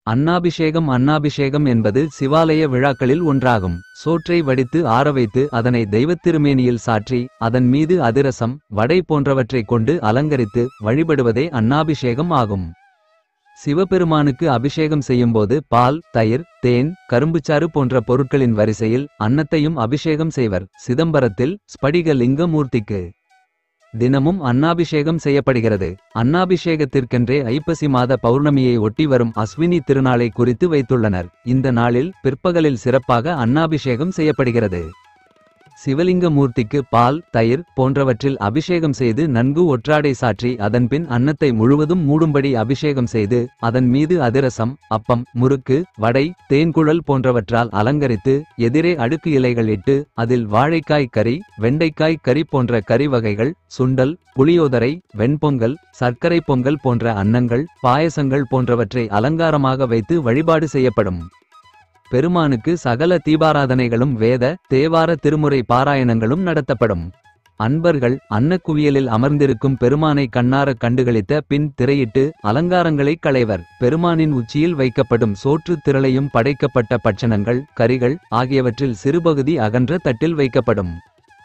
அன்னாபிஷேகம் என்பது சிவாலய விழாக்களில் ஒன்றாகும். சோற்றை வடித்து ஆறவைத்து அதனை தெய்வத்திருமேனியில் சாற்றி அதன் மீது அதிரசம் வடை போன்றவற்றைக் கொண்டு அலங்கரித்து வழிபடுவதே அன்னாபிஷேகம் ஆகும். சிவபெருமானுக்கு அபிஷேகம் செய்யும்போது பால், தயிர், தேன், கரும்புச்சாறு போன்ற பொருட்களின் வரிசையில் அன்னத்தையும் அபிஷேகம் செய்வர். சிதம்பரத்தில் ஸ்படிக லிங்க மூர்த்திக்கு தினமும் அன்னாபிஷேகம் செய்யப்படுகிறது. அன்னாபிஷேகத்திற்கென்றே ஐப்பசி மாத பௌர்ணமியை ஒட்டி வரும் அஸ்வினி திருநாளை குறித்து வைத்துள்ளனர். இந்த நாளில் பிற்பகலில் சிறப்பாக அன்னாபிஷேகம் செய்யப்படுகிறது. சிவலிங்க மூர்த்திக்கு பால், தயிர் போன்றவற்றில் அபிஷேகம் செய்து நன்கு ஒற்றாடை சாற்றி அதன்பின் அன்னத்தை முழுவதும் மூடும்படி அபிஷேகம் செய்து அதன் மீது அதிரசம், அப்பம், முறுக்கு, வடை, தேன்குழல் போன்றவற்றால் அலங்கரித்து எதிரே அடுக்கு இலைகள் இட்டு அதில் வாழைக்காய் கறி, வெண்டைக்காய் கறி போன்ற கறி வகைகள், சுண்டல், புளியோதரை, வெண்பொங்கல், சர்க்கரை பொங்கல் போன்ற அன்னங்கள், பாயசங்கள் போன்றவற்றை அலங்காரமாக வைத்து வழிபாடு செய்யப்படும். பெருமானுக்கு சகல தீபாராதனைகளும் வேத, தேவார திருமுறை பாராயணங்களும் நடத்தப்படும். அன்பர்கள் அன்னக்குவியலில் அமர்ந்திருக்கும் பெருமானை கண்ணார கண்டுகளித்த பின் திரையிட்டு அலங்காரங்களை களைவர். பெருமானின் உச்சியில் வைக்கப்படும் சோற்று திரளையும் படைக்கப்பட்ட பட்சணங்கள், கரிகள் ஆகியவற்றில் சிறுபகுதி அகன்ற தட்டில் வைக்கப்படும்.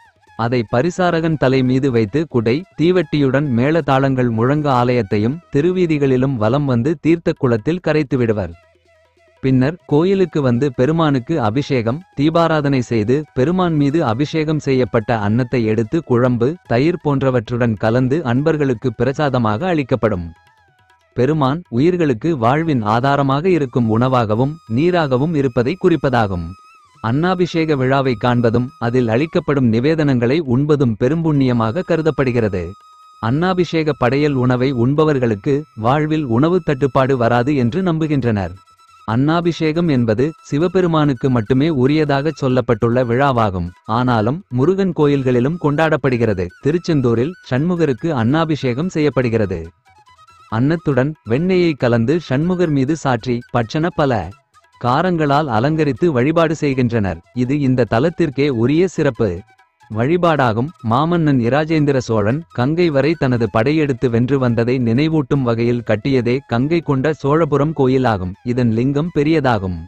அதை பரிசாரகன் தலை மீது வைத்து குடை, தீவட்டியுடன் மேள தாளங்கள் முழங்க ஆலயத்தையும் திருவீதிகளிலும் வலம் வந்து தீர்த்த குளத்தில் கரைத்துவிடுவர். பின்னர் கோயிலுக்கு வந்து பெருமானுக்கு அபிஷேகம், தீபாராதனை செய்து பெருமான் மீது அபிஷேகம் செய்யப்பட்ட அன்னத்தை எடுத்து குழம்பு, தயிர் போன்றவற்றுடன் கலந்து அன்பர்களுக்கு பிரசாதமாக அளிக்கப்படும். பெருமான் உயிர்களுக்கு வாழ்வின் ஆதாரமாக இருக்கும் உணவாகவும் நீராகவும் இருப்பதை குறிப்பதாகும். அன்னாபிஷேக விழாவை காண்பதும் அதில் அளிக்கப்படும் நிவேதனங்களை உண்பதும் பெரும்புண்ணியமாக கருதப்படுகிறது. அன்னாபிஷேக படையல் உணவை உண்பவர்களுக்கு வாழ்வில் உணவு தட்டுப்பாடு வராது என்று நம்புகின்றனர். அன்னாபிஷேகம் என்பது சிவபெருமானுக்கு மட்டுமே உரியதாகச் சொல்லப்பட்டுள்ள விழாவாகும். ஆனாலும் முருகன் கோயில்களிலும் கொண்டாடப்படுகிறது. திருச்செந்தூரில் சண்முகருக்கு அன்னாபிஷேகம் செய்யப்படுகிறது. அன்னத்துடன் வெண்ணெயை கலந்து சண்முகர் மீது சாற்றி பட்சண பல காரங்களால் அலங்கரித்து வழிபாடு செய்கின்றனர். இது இந்த தலத்திற்கே உரிய சிறப்பு வழிபாடாகும். மாமன்னன் இராஜேந்திர சோழன் கங்கை வரை தனது படையெடுத்து வென்று வந்ததை நினைவூட்டும் வகையில் கட்டியதே கங்கை கொண்ட சோழபுரம் கோயிலாகும். இதன் லிங்கம் பெரியதாகும்.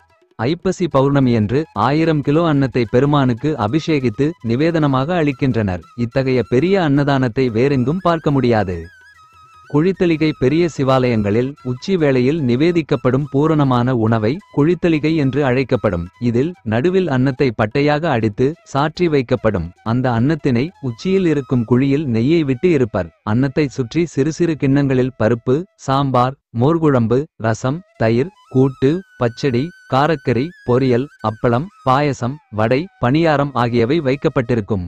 ஐப்பசி பௌர்ணமியன்று 1000 கிலோ அன்னத்தை பெருமானுக்கு அபிஷேகித்து நிவேதனமாக அளிக்கின்றனர். இத்தகைய பெரிய அன்னதானத்தை வேறெங்கும் பார்க்க முடியாது. குழித்தளிகை பெரிய சிவாலயங்களில் உச்சி வேளையில் நிவேதிக்கப்படும் பூரணமான உணவை குழித்தளிகை என்று அழைக்கப்படும். இதில் நடுவில் அன்னத்தை பட்டையாக அடித்து சாற்றி வைக்கப்படும். அந்த அன்னத்தினை உச்சியில் இருக்கும் குழியில் நெய்யை விட்டு இருப்பர். அன்னத்தை சுற்றி சிறு சிறு கிண்ணங்களில் பருப்பு, சாம்பார், மோர்குழம்பு, ரசம், தயிர், கூட்டு, பச்சடி, காரக்கறி, பொரியல், அப்பளம், பாயசம், வடை, பணியாரம் ஆகியவை வைக்கப்பட்டிருக்கும்.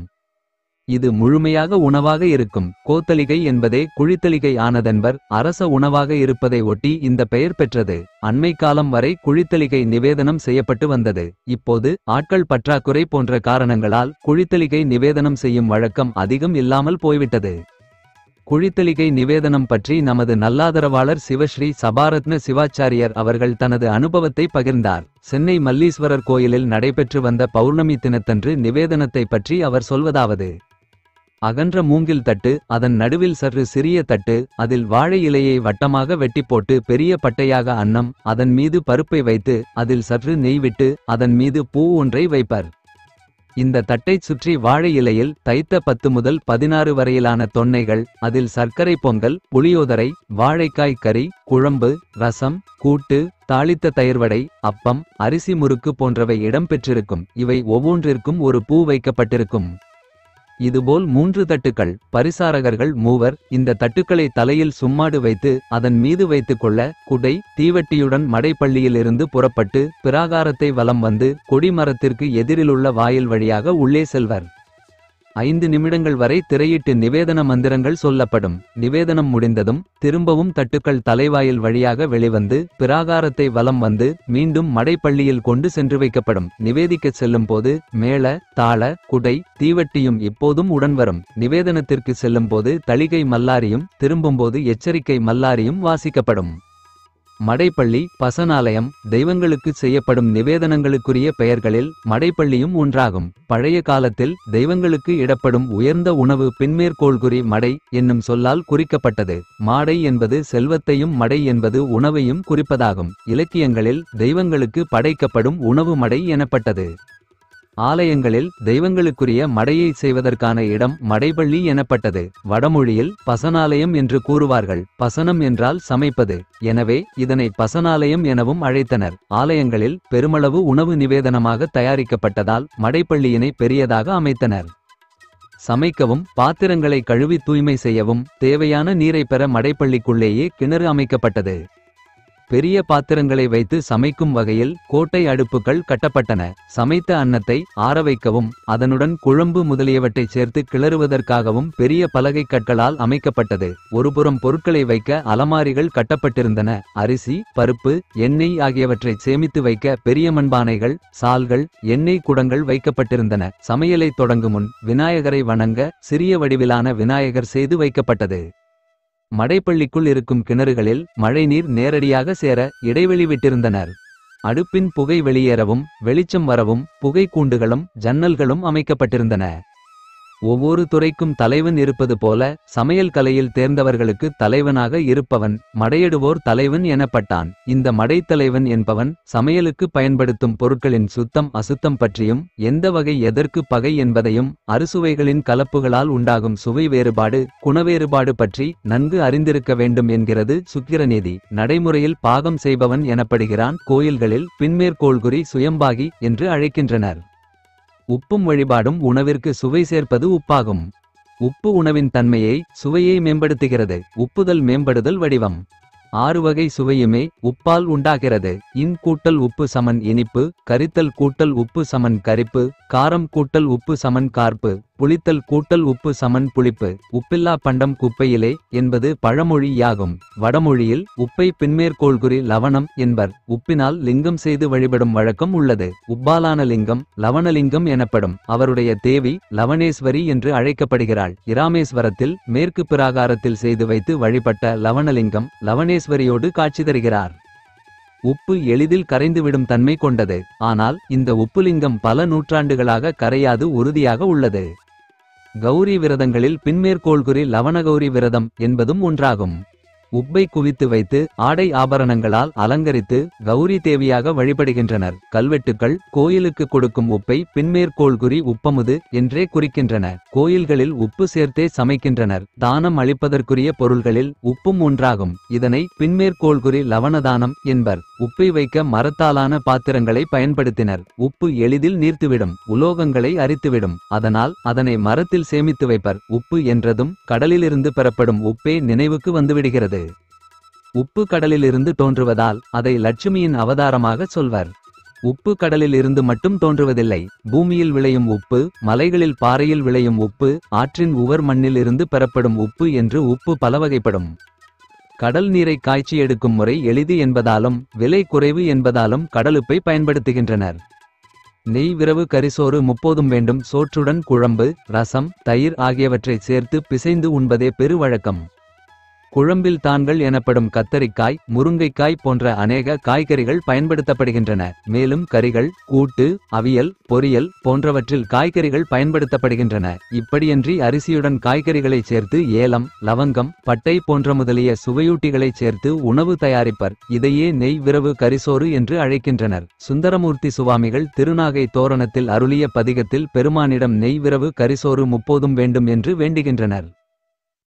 இது முழுமையாக உணவாக இருக்கும். கோத்தளிகை என்பதே குழித்தளிகை ஆனதென்பர். அரச உணவாக இருப்பதை ஒட்டி இந்த பெயர் பெற்றது. அண்மை காலம் வரை குழித்தளிகை நிவேதனம் செய்யப்பட்டு வந்தது. இப்போது ஆட்கள் பற்றாக்குறை போன்ற காரணங்களால் குழித்தளிகை நிவேதனம் செய்யும் வழக்கம் அதிகம் இல்லாமல் போய்விட்டது. குழித்தளிகை நிவேதனம் பற்றி நமது நல்லாதரவாளர் சிவஸ்ரீ சபாரத்ன சிவாச்சாரியர் அவர்கள் தனது அனுபவத்தை பகிர்ந்தார். சென்னை மல்லீஸ்வரர் கோயிலில் நடைபெற்று வந்த பௌர்ணமி தினத்தன்று நிவேதனத்தை பற்றி அவர் சொல்வதாவது: அகன்ற மூங்கில் தட்டு, அதன் நடுவில் சற்று சிறிய தட்டு, அதில் வாழை இலையை வட்டமாக வெட்டி போட்டு பெரிய பட்டையாக அன்னம், அதன் மீது பருப்பை வைத்து அதில் சற்று நெய் விட்டு அதன் மீது பூ ஒன்றை வைப்பர். இந்த தட்டைச் சுற்றி வாழை இலையில் தைத்த 10 முதல் 16 வரையிலான தொன்னைகள், அதில் சர்க்கரை பொங்கல், புளியோதரை, வாழைக்காய் கறி, குழம்பு, ரசம், கூட்டு, தாளித்த தயிர்வடை, அப்பம், அரிசி முறுக்கு போன்றவை இடம்பெற்றிருக்கும். இவை ஒவ்வொன்றிற்கும் ஒரு பூ வைக்கப்பட்டிருக்கும். இதுபோல் 3 தட்டுக்கள். பரிசாரகர்கள் 3 இந்த தட்டுக்களை தலையில் சும்மாடு வைத்து அதன் மீது வைத்துக் கொள்ள குடை, தீவட்டியுடன் மடைப்பள்ளியிலிருந்து புறப்பட்டு பிராகாரத்தை வலம் வந்து கொடிமரத்திற்கு எதிரிலுள்ள வாயில் வழியாக உள்ளே செல்வர். 5 நிமிடங்கள் வரை திரையிட்டு நிவேதன மந்திரங்கள் சொல்லப்படும். நிவேதனம் முடிந்ததும் திரும்பவும் தட்டுக்கள் தலைவாயில் வழியாக வெளிவந்து பிராகாரத்தை வலம் வந்து மீண்டும் மடைப்பள்ளியில் கொண்டு சென்று வைக்கப்படும். நிவேதிக்கச் செல்லும் போது மேள, தாள, குடை, தீவட்டியும் இப்போதும் உடன் வரும். நிவேதனத்திற்கு செல்லும் போது தளிகை மல்லாரியும் திரும்பும்போது எச்சரிக்கை மல்லாரியும் வாசிக்கப்படும். மடைப்பள்ளி, பசனாலயம், தெய்வங்களுக்கு செய்யப்படும் நிவேதனங்களுக்குரிய பெயர்களில் மடைப்பள்ளியும் ஒன்றாகும். பழைய காலத்தில் தெய்வங்களுக்கு இடப்படும் உயர்ந்த உணவு பின்மேற்கோள்குறி மடை என்னும் சொல்லால் குறிக்கப்பட்டது. மாடை என்பது செல்வத்தையும் மடை என்பது உணவையும் குறிப்பதாகும். இலக்கியங்களில் தெய்வங்களுக்கு படைக்கப்படும் உணவு மடை எனப்பட்டது. ஆலயங்களில் தெய்வங்களுக்குரிய மடையை செய்வதற்கான இடம் மடைப்பள்ளி எனப்பட்டது. வடமொழியில் பசனாலயம் என்று கூறுவார்கள். பசனம் என்றால் சமைப்பது. எனவே இதனை பசனாலயம் எனவும் அழைத்தனர். ஆலயங்களில் பெருமளவு உணவு நிவேதனமாக தயாரிக்கப்பட்டதால் மடைப்பள்ளியினை பெரியதாக அமைத்தனர். சமைக்கவும் பாத்திரங்களை கழுவி தூய்மை செய்யவும் தேவையான நீரை பெற மடைப்பள்ளிக்குள்ளேயே கிணறு அமைக்கப்பட்டது. பெரிய பாத்திரங்களை வைத்து சமைக்கும் வகையில் கோட்டை அடுப்புகள் கட்டப்பட்டன. சமைத்த அன்னத்தை ஆரவைக்கவும் அதனுடன் குழம்பு முதலியவற்றை சேர்த்து கிளறுவதற்காகவும் பெரிய பலகை கற்களால் அமைக்கப்பட்டது. ஒருபுறம் பொருட்களை வைக்க அலமாரிகள் கட்டப்பட்டிருந்தன. அரிசி, பருப்பு, எண்ணெய் ஆகியவற்றை சேமித்து வைக்க பெரிய மண்பானைகள், சால்கள், எண்ணெய் குடங்கள் வைக்கப்பட்டிருந்தன. சமையலை தொடங்கும் முன் விநாயகரை வணங்க சிறிய வடிவிலான விநாயகர் செய்து வைக்கப்பட்டது. மடைப்பள்ளிக்குள் இருக்கும் கிணறுகளில் மழைநீர் நேரடியாக சேர இடைவெளி விட்டிருந்தனர். அடுப்பின் புகை வெளியேறவும் வெளிச்சம் வரவும் புகை கூண்டுகளும் ஜன்னல்களும் அமைக்கப்பட்டிருந்தன. ஒவ்வொரு துறைக்கும் தலைவன் இருப்பது போல சமையல் கலையில் தேர்ந்தவர்களுக்கு தலைவனாக இருப்பவன் மடையிடுவோர் தலைவன் எனப்பட்டான். இந்த மடைத்தலைவன் என்பவன் சமையலுக்கு பயன்படுத்தும் பொருட்களின் சுத்தம் அசுத்தம் பற்றியும் எந்த வகை எதற்கு பகை என்பதையும் அறுசுவைகளின் கலப்புகளால் உண்டாகும் சுவை வேறுபாடு குணவேறுபாடு பற்றி நன்கு அறிந்திருக்க வேண்டும் என்கிறது சுக்கிரநீதி. நடைமுறையில் பாகம் செய்பவன் எனப்படுகிறான். கோயில்களில் பின்மேற்கோள்குறி சுயம்பாகி என்று அழைக்கின்றனர். உப்பும் வழிபாடும் உணவிற்கு சுவை சேர்ப்பது உப்பாகும். உப்பு உணவின் தன்மையை சுவையை மேம்படுத்துகிறது. உப்புதல் மேம்படுதல் வடிவம். 6 வகை சுவையுமே உப்பால் உண்டாகிறது. இன் கூட்டல் உப்பு சமன் இனிப்பு, கரித்தல் கூட்டல் உப்பு சமன் கரிப்பு, காரம் கூட்டல் உப்பு சமன் கார்ப்பு, புளித்தல் கூட்டல் உப்பு சமன் புளிப்பு. உப்பில்லா பண்டம் குப்பையிலே என்பது பழமொழி யாகும். வடமொழியில் உப்பை பின்மேற்கோள்குறி லவணம் என்பர். உப்பினால் லிங்கம் செய்து வழிபடும் வழக்கம் உள்ளது. உப்பாலான லிங்கம் லவணலிங்கம் எனப்படும். அவருடைய தேவி லவணேஸ்வரி என்று அழைக்கப்படுகிறாள். இராமேஸ்வரத்தில் மேற்கு பிராகாரத்தில் செய்து வைத்து வழிபட்ட லவணலிங்கம் லவணேஸ்வரியோடு காட்சி தருகிறார். உப்பு எளிதில் கரைந்துவிடும் தன்மை கொண்டது. ஆனால் இந்த உப்புலிங்கம் பல நூற்றாண்டுகளாக கரையாது உறுதியாக உள்ளது. கௌரி விரதங்களில் பின்மேற்கோள்குறி லவணகௌரி விரதம் என்பதும் ஒன்றாகும். உப்பை குவித்து வைத்து ஆடை ஆபரணங்களால் அலங்கரித்து கௌரி தேவியாக வழிபடுகின்றனர். கல்வெட்டுக்கள் கோயிலுக்கு கொடுக்கும் உப்பை பின்மேற்கோள்குறி உப்பமுது என்றே குறிக்கின்றன. கோயில்களில் உப்பு சேர்த்தே சமைக்கின்றனர். தானம் அளிப்பதற்குரிய பொருள்களில் உப்பும் ஒன்றாகும். இதனை பின்மேற்கோள்குறி லவணதானம் என்பர். உப்பை வைக்க மரத்தாலான பாத்திரங்களை பயன்படுத்தினர். உப்பு எளிதில் நீர்த்துவிடும். உலோகங்களை அரித்துவிடும். அதனால் அதனை மரத்தில் சேமித்து வைப்பர். உப்பு என்றதும் கடலிலிருந்து பெறப்படும் உப்பே நினைவுக்கு வந்துவிடுகிறது. உப்பு கடலிலிருந்து தோன்றுவதால் அதை லட்சுமியின் அவதாரமாக சொல்வர். உப்பு கடலில் இருந்து மட்டும் தோன்றுவதில்லை. பூமியில் விளையும் உப்பு, மலைகளில் பாறையில் விளையும் உப்பு, ஆற்றின் உவர் மண்ணில் இருந்து பெறப்படும் உப்பு என்று உப்பு பலவகைப்படும். கடல் நீரை காய்ச்சி எடுக்கும் முறை எளிது என்பதாலும் விலை குறைவு என்பதாலும் கடலுப்பை பயன்படுத்துகின்றனர். நெய் விரவு கரிசோறு முப்போதும் வேண்டும். சோற்றுடன் குழம்பு, ரசம், தயிர் ஆகியவற்றை சேர்த்து பிசைந்து உண்பதே பெருவழக்கம். குழம்பில் தான்கள் எனப்படும் கத்தரிக்காய், முருங்கைக்காய் போன்ற அநேக காய்கறிகள் பயன்படுத்தப்படுகின்றன. மேலும் கறிகள், கூட்டு, அவியல், பொரியல் போன்றவற்றில் காய்கறிகள் பயன்படுத்தப்படுகின்றன. இப்படியன்றி அரிசியுடன் காய்கறிகளை சேர்த்து ஏலம், லவங்கம், பட்டை போன்ற முதலிய சுவையூட்டிகளை சேர்த்து உணவு தயாரிப்பர். இதையே நெய் விரவு கரிசோறு என்று அழைக்கின்றனர். சுந்தரமூர்த்தி சுவாமிகள் திருநாகை தோரணத்தில் அருளிய பதிகத்தில் பெருமானிடம் நெய் விரவு கரிசோறு முப்போதும் வேண்டும் என்று வேண்டுகின்றனர்.